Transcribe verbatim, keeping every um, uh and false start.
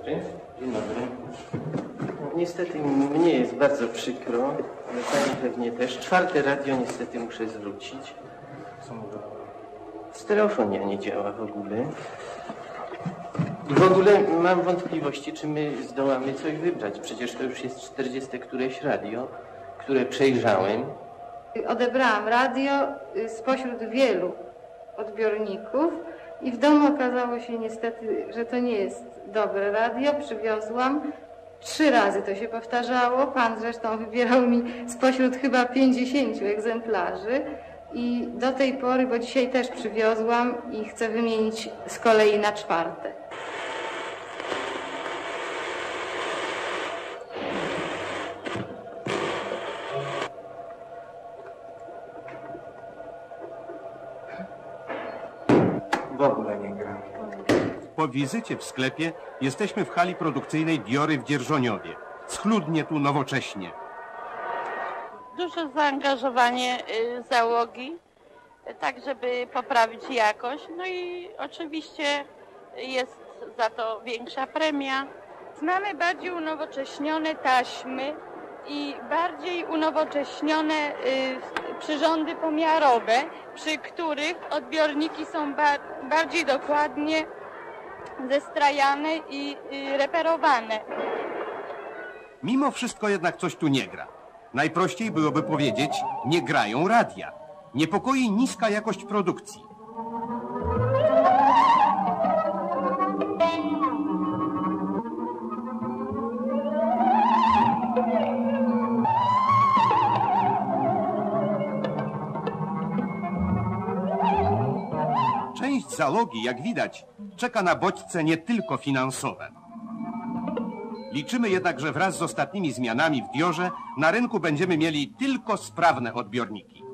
dobry. Dzień dobry. No, niestety mnie jest bardzo przykro, ale pani pewnie też. Czwarte radio niestety muszę zwrócić. Co mówię? Stereofonia nie działa w ogóle. I w ogóle mam wątpliwości, czy my zdołamy coś wybrać. Przecież to już jest czterdzieste któreś radio, które przejrzałem. Odebrałam radio spośród wielu odbiorników i w domu okazało się niestety, że to nie jest dobre radio. Przywiozłam. Trzy razy to się powtarzało. Pan zresztą wybierał mi spośród chyba pięćdziesięciu egzemplarzy. I do tej pory, bo dzisiaj też przywiozłam i chcę wymienić z kolei na czwarte. W ogóle nie gra. Po wizycie w sklepie jesteśmy w hali produkcyjnej Diory w Dzierżoniowie. Schludnie tu nowocześnie. Duże zaangażowanie y, załogi, tak żeby poprawić jakość. No i oczywiście jest za to większa premia. Mamy bardziej unowocześnione taśmy i bardziej unowocześnione y, przyrządy pomiarowe, przy których odbiorniki są ba bardziej dokładnie zestrajane i y, reperowane. Mimo wszystko jednak coś tu nie gra. Najprościej byłoby powiedzieć, nie grają radia. Niepokoi niska jakość produkcji. Część załogi, jak widać, czeka na bodźce nie tylko finansowe. Liczymy jednak, że wraz z ostatnimi zmianami w Diorze na rynku będziemy mieli tylko sprawne odbiorniki.